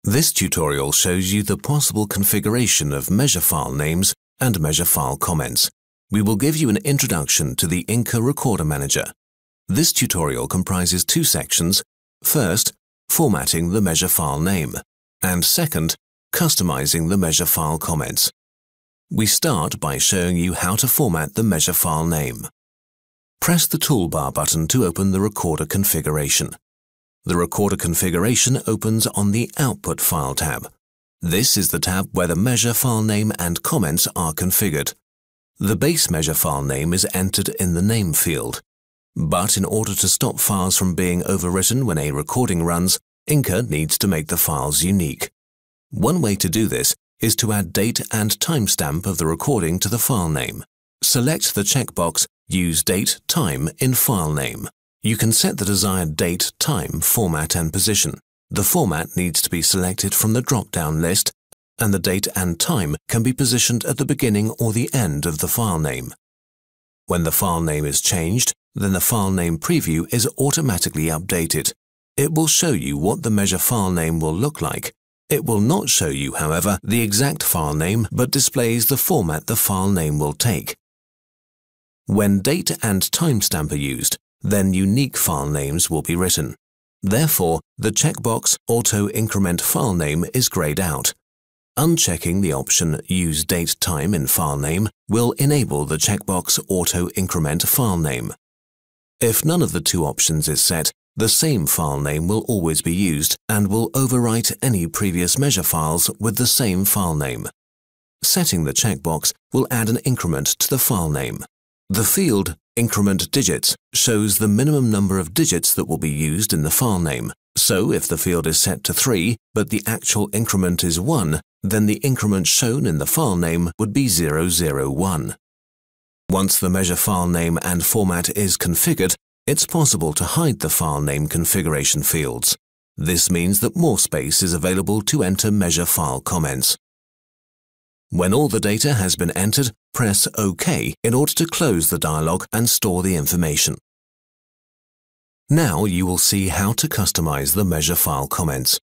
This tutorial shows you the possible configuration of measure file names and measure file comments. We will give you an introduction to the INCA Recorder Manager. This tutorial comprises two sections. First, formatting the measure file name, and second, customizing the measure file comments. We start by showing you how to format the measure file name. Press the toolbar button to open the recorder configuration. The recorder configuration opens on the Output File tab. This is the tab where the measure file name and comments are configured. The base measure file name is entered in the name field. But in order to stop files from being overwritten when a recording runs, INCA needs to make the files unique. One way to do this is to add date and timestamp of the recording to the file name. Select the checkbox Use Date, Time in File Name. You can set the desired date, time, format and position. The format needs to be selected from the drop-down list, and the date and time can be positioned at the beginning or the end of the file name. When the file name is changed, then the file name preview is automatically updated. It will show you what the measure file name will look like. It will not show you, however, the exact file name, but displays the format the file name will take. When date and timestamp are used, then unique file names will be written. Therefore, the checkbox Auto Increment File Name is grayed out. Unchecking the option Use Date Time in File Name will enable the checkbox Auto Increment File Name. If none of the two options is set, the same file name will always be used and will overwrite any previous measure files with the same file name. Setting the checkbox will add an increment to the file name. The field Increment Digits shows the minimum number of digits that will be used in the file name. So if the field is set to 3, but the actual increment is 1, then the increment shown in the file name would be 001. Once the measure file name and format is configured, it's possible to hide the file name configuration fields. This means that more space is available to enter measure file comments. When all the data has been entered, press OK in order to close the dialog and store the information. Now you will see how to customize the measure file comments.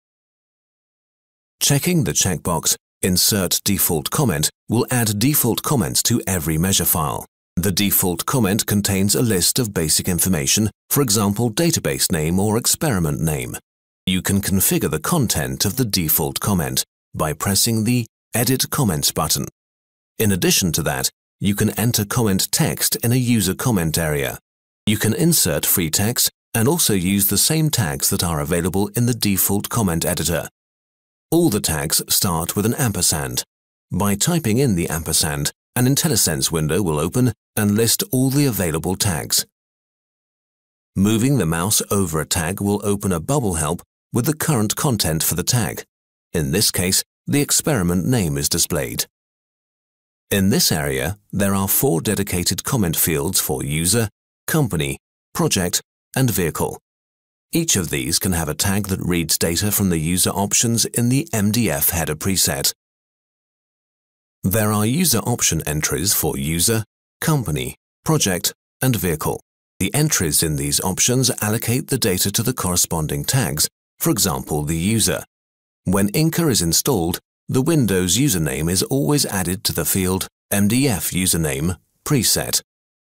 Checking the checkbox Insert Default Comment will add default comments to every measure file. The default comment contains a list of basic information, for example, database name or experiment name. You can configure the content of the default comment by pressing the Edit Comments button. In addition to that, you can enter comment text in a user comment area. You can insert free text and also use the same tags that are available in the default comment editor. All the tags start with an ampersand. By typing in the ampersand, an IntelliSense window will open and list all the available tags. Moving the mouse over a tag will open a bubble help with the current content for the tag. In this case, the experiment name is displayed. In this area, there are 4 dedicated comment fields for user, company, project, and vehicle. Each of these can have a tag that reads data from the user options in the MDF header preset. There are user option entries for user, company, project, and vehicle. The entries in these options allocate the data to the corresponding tags, for example, the user. When INCA is installed, the Windows username is always added to the field MDF username preset.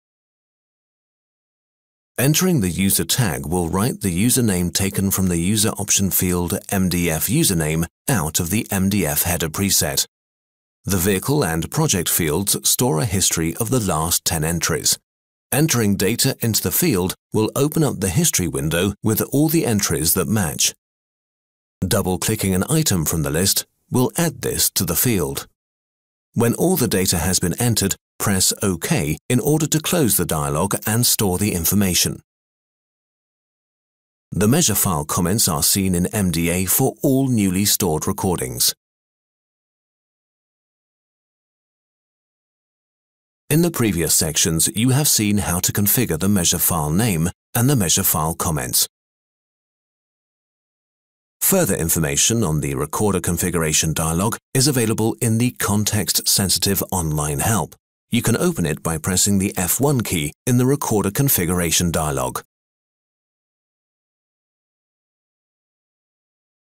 Entering the user tag will write the username taken from the user option field MDF username out of the MDF header preset. The vehicle and project fields store a history of the last 10 entries. Entering data into the field will open up the history window with all the entries that match. Double-clicking an item from the list will add this to the field. When all the data has been entered, press OK in order to close the dialog and store the information. The measure file comments are seen in MDA for all newly stored recordings. In the previous sections, you have seen how to configure the measure file name and the measure file comments. Further information on the recorder configuration dialog is available in the Context-Sensitive Online Help. You can open it by pressing the F1 key in the recorder configuration dialog.